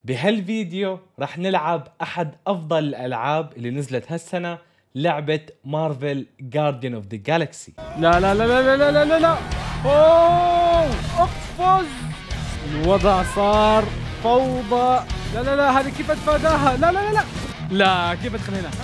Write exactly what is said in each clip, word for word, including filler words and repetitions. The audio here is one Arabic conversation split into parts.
بهالفيديو رح نلعب أحد أفضل الألعاب اللي نزلت هالسنة، لعبة مارفل جارديان اوف ذا جالكسي. لا لا لا لا لا لا لا لا اوه اقفز. الوضع صار فوضى. لا لا لا هذه كيف اتفاداها؟ لا لا لا لا لا كيف ادخل هنا؟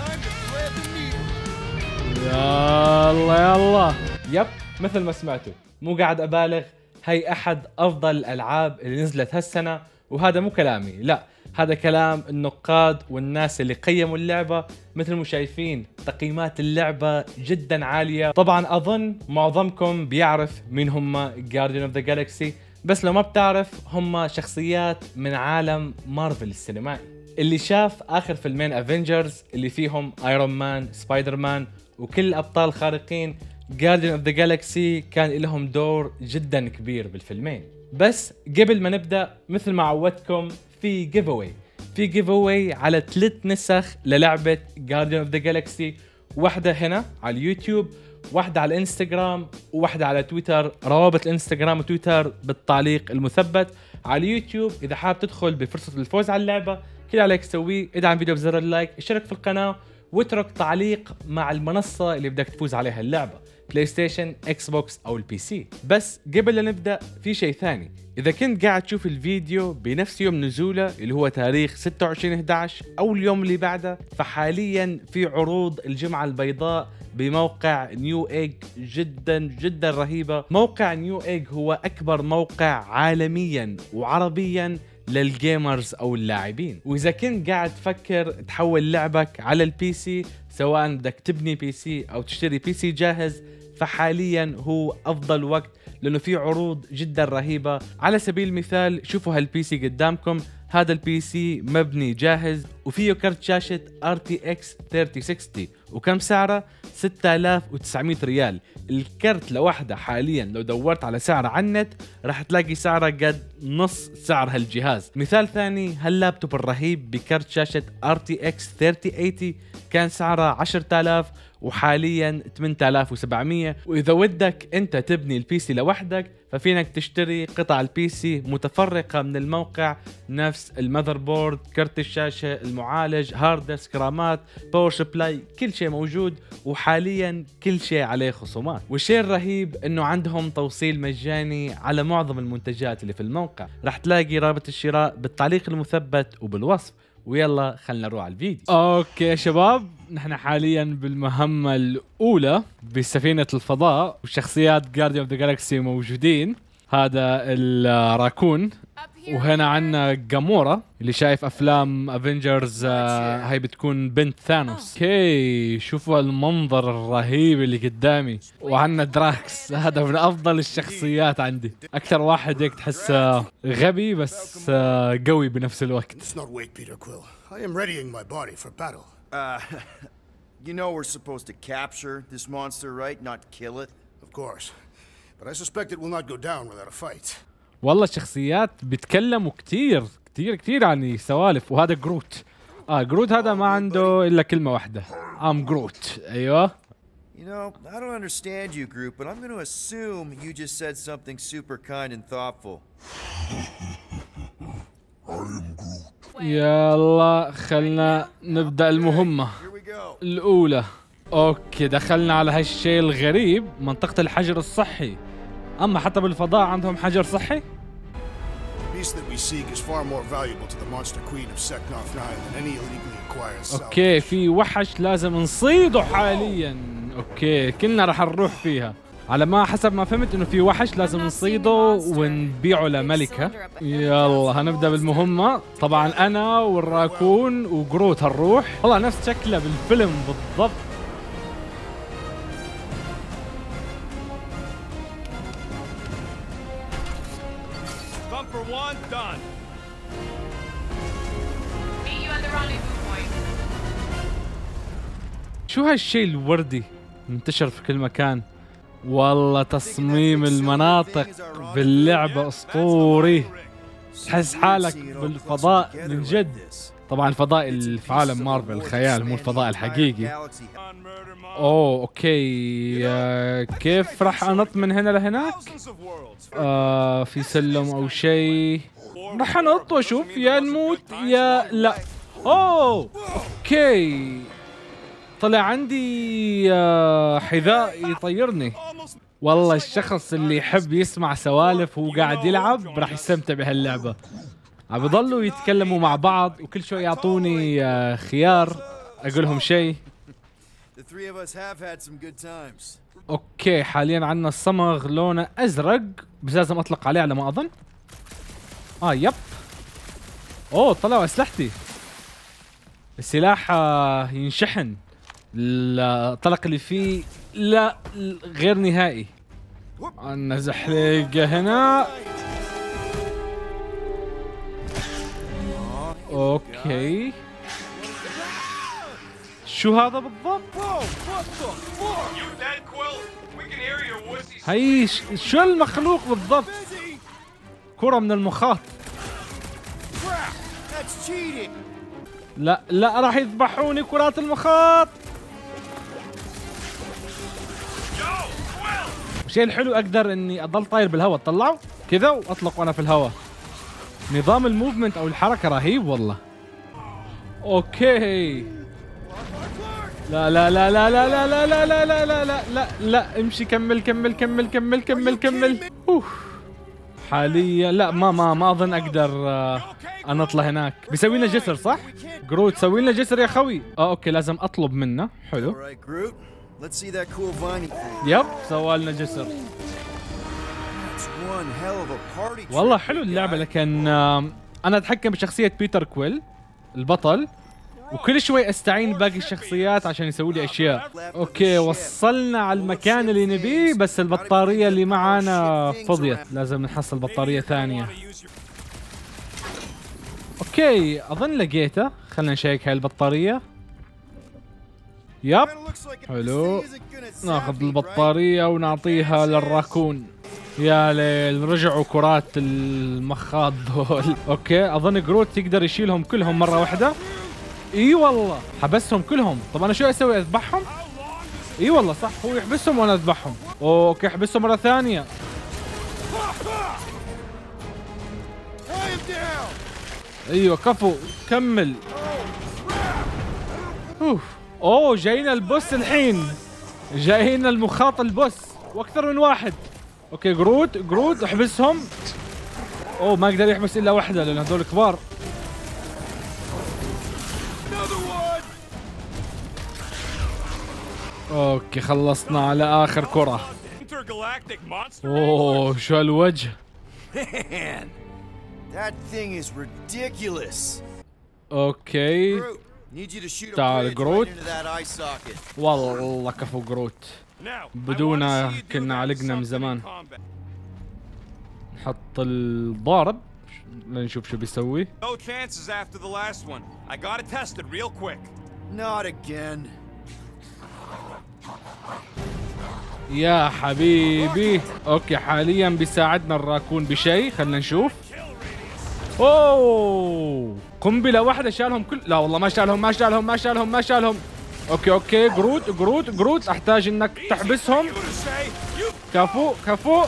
يلا يلا. يب مثل ما سمعتوا، مو قاعد أبالغ، هي أحد أفضل الألعاب اللي نزلت هالسنة، وهذا مو كلامي، لا هذا كلام النقاد والناس اللي قيموا اللعبة. مثل ما شايفين تقييمات اللعبة جدا عالية. طبعا أظن معظمكم بيعرف مين هم Guardian of the Galaxy، بس لو ما بتعرف هم شخصيات من عالم مارفل السينمائي. اللي شاف آخر فيلمين افنجرز اللي فيهم ايرون مان، سبايدر مان وكل الأبطال الخارقين، Guardian of the Galaxy كان لهم دور جدا كبير بالفيلمين. بس قبل ما نبدأ، مثل ما عودتكم، في جيف اواي في جيف اواي على ثلاث نسخ للعبة Guardian of the Galaxy، واحدة هنا على اليوتيوب، واحدة على الانستغرام، وواحدة على تويتر. روابط الانستغرام وتويتر بالتعليق المثبت. على اليوتيوب إذا حاب تدخل بفرصة الفوز على اللعبة، كل عليك تسويه ادعم فيديو بزر اللايك، اشترك في القناة، واترك تعليق مع المنصة اللي بدك تفوز عليها اللعبة، بلاي ستيشن، اكس بوكس او البي سي. بس قبل لا نبدا، في شيء ثاني. اذا كنت قاعد تشوف الفيديو بنفس يوم نزوله اللي هو تاريخ ستة وعشرين إحدى عشر او اليوم اللي بعده، فحاليا في عروض الجمعة البيضاء بموقع نيو ايج جدا جدا رهيبة. موقع نيو ايج هو اكبر موقع عالميا وعربيا للجيمرز او اللاعبين. واذا كنت قاعد تفكر تحول لعبك على البي سي، سواء بدك تبني بي سي او تشتري بي سي جاهز، فحاليا هو افضل وقت، لانه في عروض جدا رهيبة. على سبيل المثال، شوفوا هالبي سي قدامكم، هذا البي سي مبني جاهز وفيه كرت شاشة آر تي إكس ثلاثين ستين، وكم سعره؟ ستة آلاف وتسعمية ريال. الكرت لوحده حاليا لو دورت على سعره على النت راح تلاقي سعره قد نص سعر هالجهاز. مثال ثاني، هاللابتوب الرهيب بكرت شاشة آر تي إكس ثلاثين ثمانين كان سعره عشرة آلاف، وحاليا ثمانية آلاف وسبعمية. واذا ودك انت تبني البي سي لوحدك، ففينك تشتري قطع البي سي متفرقة من الموقع، نفس المذر بورد، كرت الشاشة، المعالج، هارد ديسك، رامات، باور سبلاي، كل شيء موجود، وحاليا كل شيء عليه خصومات. والشيء الرهيب انه عندهم توصيل مجاني على معظم المنتجات اللي في الموقع. راح تلاقي رابط الشراء بالتعليق المثبت وبالوصف. ويلا خلنا نروح على الفيديو. اوكي يا شباب، نحن حاليا بالمهمة الأولى بسفينة الفضاء، وشخصيات جارديان اوف ذا جالكسي موجودين. هذا الراكون، وهنا عنا جامورا اللي شايف افلام افنجرز، آه هاي بتكون بنت ثانوس. اوكي شوفوا المنظر الرهيب اللي قدامي. وعنا دراكس، هذا من افضل الشخصيات عندي، اكثر واحد هيك تحسه غبي بس آه قوي بنفس الوقت. Uh, you know we're supposed to capture this monster, right? Not kill it? Of course. But I suspect it will not go down without a fight. والله الشخصيات بيتكلموا كتير كتير كتير عن سوالف. وهذا جروت. اه جروت هذا ما عنده الا كلمة واحدة، ام جروت. ايوه. You know, I don't understand you, group, but I'm going to assume you just said something super kind and thoughtful. يلا خلنا نبدأ المهمة الأولى. أوكي دخلنا على هالشيء الغريب، منطقة الحجر الصحي. أما حتى بالفضاء عندهم حجر صحي؟ أوكي في وحش لازم نصيده حاليا. أوكي كلنا رح نروح فيها. على ما حسب ما فهمت انه في وحش لازم نصيده ونبيعه لملكة. يلا هنبدأ بالمهمة. طبعا انا والراكون وجروت هنروح. والله نفس شكله بالفيلم بالضبط. شو هالشيء الوردي منتشر في كل مكان؟ والله تصميم المناطق باللعبة أسطوري، تحس حالك بالفضاء من جد. طبعا الفضاء اللي في عالم مارفل الخيال، مو الفضاء الحقيقي. اوه اوكي، آه كيف راح انط من هنا لهناك؟ آه في سلم او شيء. راح انط واشوف يا نموت يا لا. اوه اوكي، طلع عندي آه، حذاء يطيرني. والله الشخص اللي يحب يسمع سوالف وهو قاعد يلعب راح يستمتع بهاللعبة. عم بيضلوا يتكلموا مع بعض وكل شوي يعطوني آه، خيار اقول لهم شيء. اوكي حاليا عندنا الصمغ لونه ازرق بس لازم اطلق عليه على ما اظن. اه يب. اوه طلعوا اسلحتي. السلاح آه، ينشحن. الطلق اللي فيه لا غير نهائي. عندنا زحليقة هنا. اوكي شو هذا بالضبط؟ هي شو المخلوق بالضبط؟ كرة من المخاط. لا لا راح يذبحوني كرات المخاط. الشيء الحلو اقدر اني اضل طاير بالهواء، اطلعه كذا واطلق وانا في الهواء. نظام الموفمنت او الحركة رهيب والله. اوكي لا لا لا لا لا لا لا لا لا لا لا لا لا لا امشي كمل كمل كمل كمل كمل كمل. اوه حاليا لا ما ما ما اظن اقدر آه انا اطلع هناك. بيسوي لنا جسر صح؟ جروت سوي لنا جسر يا خوي. اه اوكي لازم اطلب منه. حلو يب سوى لنا جسر. والله حلو اللعبة، لكن آه انا اتحكم بشخصية بيتر كويل البطل وكل شوي استعين باقي الشخصيات عشان يسوي لي اشياء. اوكي وصلنا على المكان اللي نبيه بس البطارية اللي معانا فضيت، لازم نحصل بطارية ثانية. اوكي اظن لقيته، خلينا نشيك هاي البطارية. يب حلو، ناخذ البطارية ونعطيها للراكون. يا ليل رجعوا كرات المخاط ذول. اوكي اظن جروت يقدر يشيلهم كلهم مرة واحدة. اي والله حبسهم كلهم. طب انا شو اسوي؟ اذبحهم؟ اي والله صح، هو يحبسهم وانا اذبحهم. اوكي احبسهم مرة ثانية. ايوه كفو كمل. اوف اوه جاينا البوس الحين، جاينا المخاط البوس واكثر من واحد. اوكي جروت جروت احبسهم. اوه ما اقدر يحبس الا واحدة لان هذول كبار. اوكي خلصنا على اخر كرة. اوه شو هالوجه. اوكي تعال جروت. والله كفو جروت، بدونا كنا علقنا من زمان. نحط الضارب لنشوف شو بيسوي. يا حبيبي. اوكي حاليا بيساعدنا الراكون بشيء، خلينا نشوف. اوه قنبلة واحدة شالهم كل. لا والله ما شالهم ما شالهم ما شالهم ما شالهم. اوكي اوكي جروت جروت جروت احتاج انك تحبسهم. كفو كفو.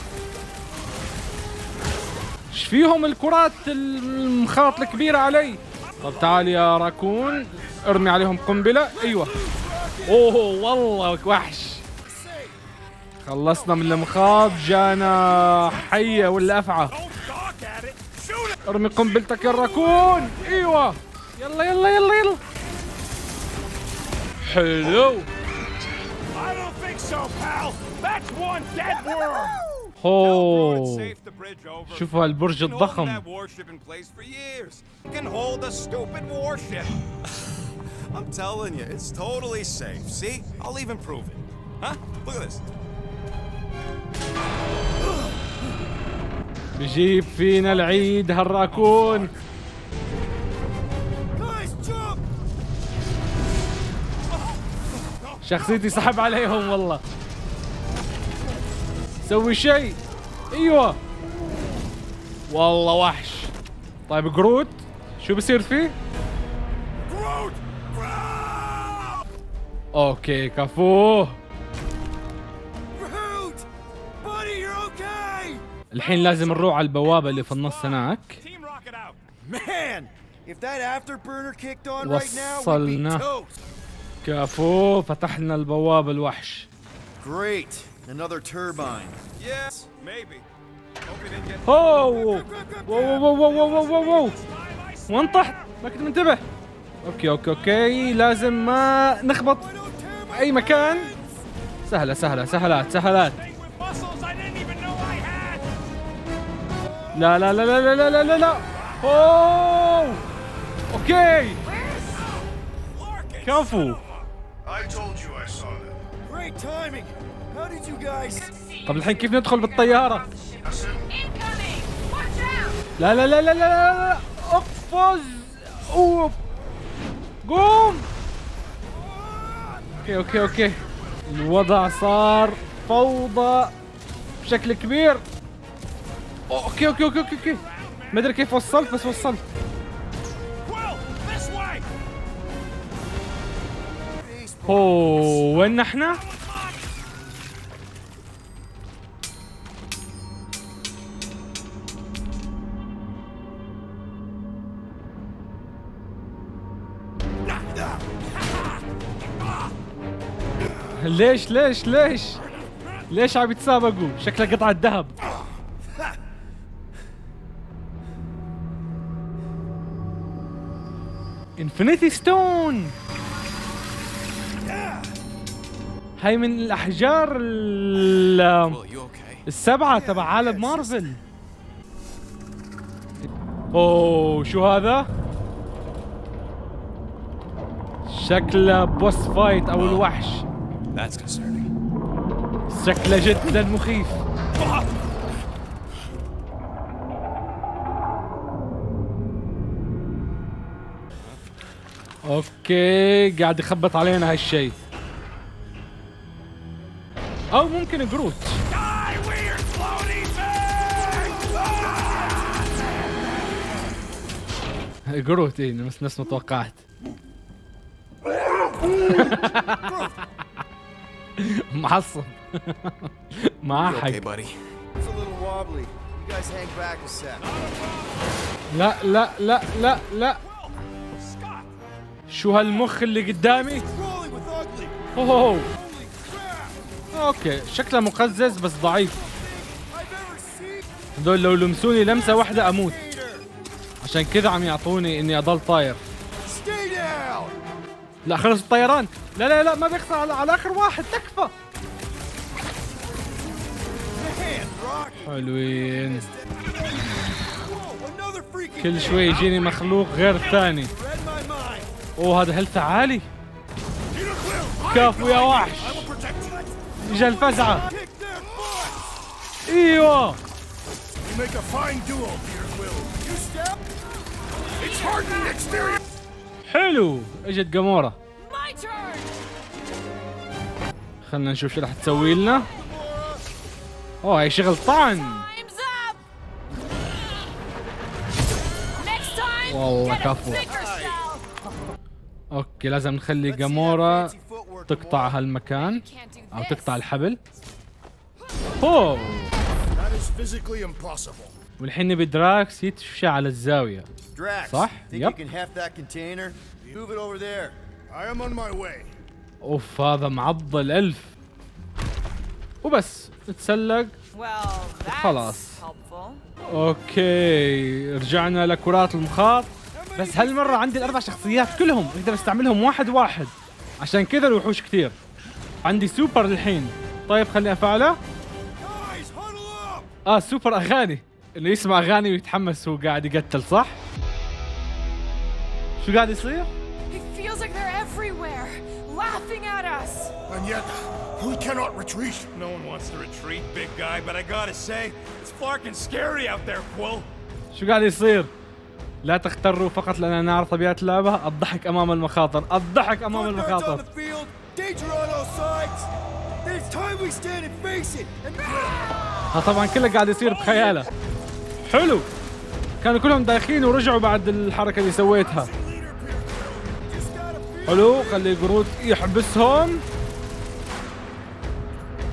ايش فيهم الكرات المخاط الكبيرة علي. طب تعال يا راكون ارمي عليهم قنبلة. ايوه اوه والله وحش. خلصنا من المخاط، جانا حية ولا افعى. ارمي قنبلتك يا الراكون. ايوه يلا يلا يلا يلا. حلو. اوه شوفوا هالبرج الضخم. I'm telling you, it's totally safe. See? I'll even prove it. Huh? Look at this. بيجيب فينا العيد هالراكون. شخصيتي سحب عليهم والله. سوي شيء. ايوه والله وحش. طيب جروت شو بصير فيه؟ اوكي كفو. الحين لازم نروح على البوابة اللي في النص هناك. Man, if that afterburner kicked on right now, we'd be وصلنا. toast. كفو فتحنا البوابة الوحش. Great, another turbine. Yes, maybe. Hope you didn't get. اوه واو واو واو واو واو واو وين طحت؟ ما كنت منتبه. اوكي اوكي اوكي لازم ما نخبط اي مكان. سهلة سهلة سهلات سهلات. لا لا لا لا لا لا لا لا. اوه اوكي كفو. I told you I saw them. Great timing. How did you guys? طب الحين كيف ندخل بالطيارة؟ Incoming! Watch out! لا لا لا لا لا لا اقفز. اوه قوم. اوكي اوكي اوكي الوضع صار فوضى بشكل كبير. اوكي اوكي اوكي اوكي اوكي ما ادري كيف وصلت بس وصلت. اوه وين احنا؟ ليش ليش ليش ليش عم يتسابقوا؟ شكلها قطعة ذهب. انفينيتي ستون هاي من الاحجار ال- السبعة تبع عالم مارفل. اوه شو هذا؟ شكله بوس فايت او الوحش. That's concerning. شكله جدا مخيف. اوكي قاعد يخبط علينا هالشيء. او ممكن جروت. جروت اي نفس نفس ما توقعت. معصب. معاه You حق. okay, buddy? It's a little wobbly. You guys hang back a sec. لا لا لا لا لا شو هالمخ اللي قدامي؟ Rolling with ugly. اوه Holy crap! اوكي شكله مقزز بس ضعيف. I've ever seen. هذول لو لمسوني لمسه واحده اموت. Peter, عشان كذا عم يعطوني اني اضل طاير. stay down. لا خلص الطيران. لا لا لا ما بيخسر على, على اخر واحد تكفى. Man, Rocky. حلوين. Whoa, another freaking. كل شوي يجيني مخلوق غير ثاني. Read my mind. اوه هذا هيلث عالي. كفو يا وحش. اجا الفزعه. Kick their butt. ايوه You make a fine duo, Peter Quill. You step. It's hardened exterior. حلو اجت جامورا. My turn! خلنا نشوف شو راح تسوي لنا. اوه هي شغل طعن. Time's up! Next time, والله get a كفو. bigger cell! اوكي لازم نخلي Let's see that جامورا fancy footwork, تقطع Gamora. هالمكان Can't do او this. تقطع الحبل. اوه That is physically impossible. والحين نبي دراكس يتفشى على الزاوية. Drax, صح؟ think يب. you can heft that container? Move it over there. I am on my way. اوف هذا معضل الف. وبس نتسلق. Well, that's خلاص. helpful. اوكي رجعنا لكرات المخاط. بس هالمرة عندي الاربع شخصيات كلهم اقدر استعملهم واحد واحد. عشان كذا الوحوش كثير. عندي سوبر الحين. طيب خليني افعله. Guys, huddle up. اه سوبر اغاني. انه يسمع اغاني ويتحمس وهو قاعد يقتل صح؟ شو قاعد يصير؟ It feels like they're everywhere, laughing at us. And yet, we cannot retreat. No one wants to retreat, big guy, but I gotta say, it's fucking scary out there, Quill. شو قاعد يصير؟ لا تغتروا فقط لأننا نعرف طبيعة اللعبة. الضحك أمام المخاطر. الضحك أمام Foot guards on المخاطر. the field. Danger on all sides. Then it's time we stand and face it. And ها طبعا كله قاعد يصير بخياله. حلو. كانوا كلهم دايخين ورجعوا بعد الحركة اللي سويتها. just gotta feel. حلو خلي جروت يحبسهم.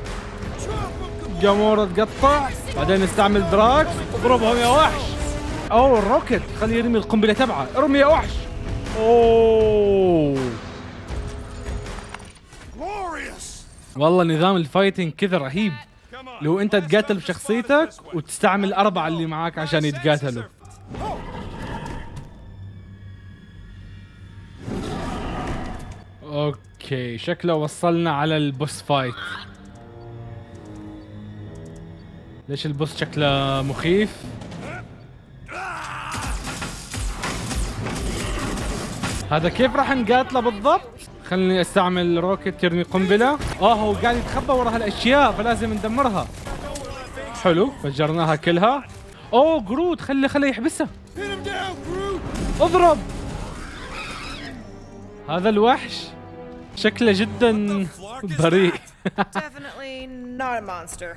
Chop 'em, Gamora. جامورا تقطع. بعدين نستعمل دراكس. اضربهم يا وحش. اوه الروكت خليه يرمي القنبله تبعه. ارمي يا وحش. اوه والله نظام الفايتنج كذا رهيب. لو انت تقاتل بشخصيتك وتستعمل الاربعه اللي معاك عشان يتقاتلوا. اوكي شكله وصلنا على البوس فايت. ليش البوس شكله مخيف؟ هذا كيف راح نقاتله بالضبط؟ خليني استعمل روكت يرمي قنبله. اه هو قاعد يتخبى ورا هالاشياء فلازم ندمرها. حلو فجرناها كلها. اوه جرود خلي خلي يحبسها. اضرب. هذا الوحش شكله جدا بريء. Definitely not a monster.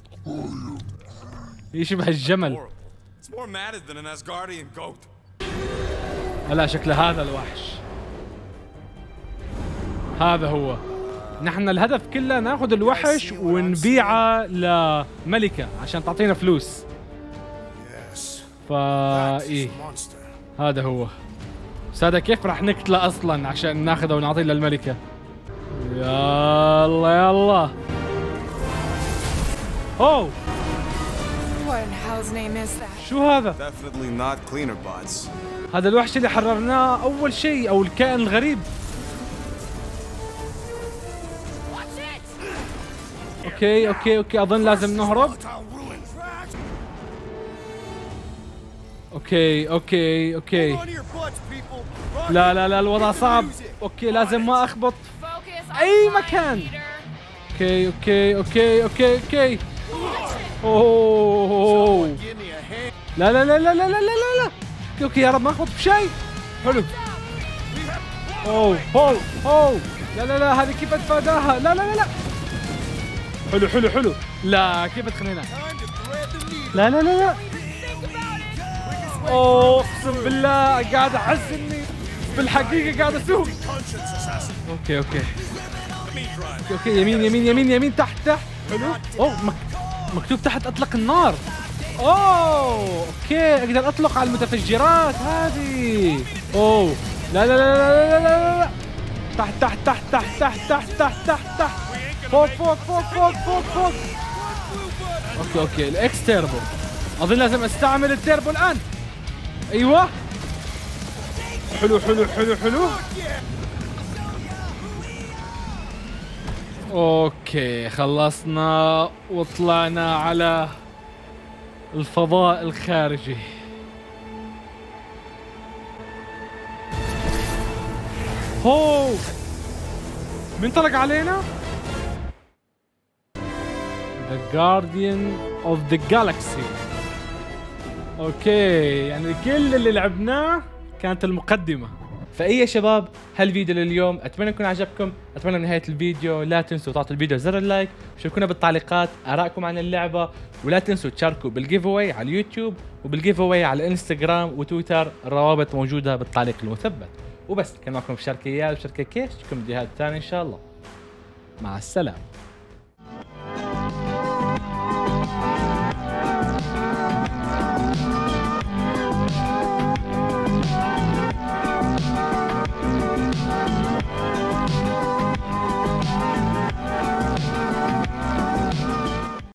يشبه الجمل. It's more matted than an Asgardian goat. لا شكله هذا الوحش. هذا هو. نحن الهدف كله ناخذ الوحش ونبيعه لملكة عشان تعطينا فلوس. فا ايه هذا هو. بس هذا كيف راح نقتله اصلا عشان ناخذه ونعطيه للملكة؟ يلا يلا. اوه What in hell's name is that? شو هذا؟ Definitely not cleaner bots. هذا الوحش اللي حررناه اول شيء او الكائن الغريب. اوكي اوكي اوكي اظن لازم نهرب. اوكي اوكي اوكي لا لا لا الوضع صعب. اوكي لازم ما اخبط اي مكان. اوكي اوكي اوكي اوكي اوكي اوه لا لا لا لا لا لا لا لا. اوكي اوكي يا رب ما اخبط بشيء. حلو. اوه اوه اوه لا لا لا هذه كيف اتفاداها؟ لا لا لا لا. حلو حلو حلو. لا كيف ادخل لا لا لا لا. اوه اقسم بالله قاعد احس اني بالحقيقه قاعد اسوق. اوكي اوكي اوكي يمين يمين يمين يمين تحت تحت. حلو. اوه مك... مكتوب تحت اطلق النار. اوه اوكي اقدر اطلق على المتفجرات هذه. اوه لا لا لا لا لا لا لا. تحت تحت تحت تحت تحت تحت تحت تحت تحت فوق فوق فوق فوق فوق فوق. اوكي اوكي الاكس تيربو. اظن لازم استعمل التيربو الان. ايوه حلو حلو حلو حلو. اوكي خلصنا وطلعنا على الفضاء الخارجي. هو مين طلق علينا؟ The Guardian of the Galaxy. اوكي يعني كل اللي لعبناه كانت المقدمة. فايه يا شباب هالفيديو لليوم اتمنى يكون عجبكم. اتمنى بنهايه الفيديو لا تنسوا تعطوا الفيديو زر اللايك وشاركونا بالتعليقات ارائكم عن اللعبه. ولا تنسوا تشاركوا بالجيف اواي على اليوتيوب وبالجيف اواي على الانستغرام وتويتر. الروابط موجوده بالتعليق المثبت. وبس كان معكم في شركه ايال وشركه كيش. نشوفكم فيديوهات ثانيه ان شاء الله. مع السلامه.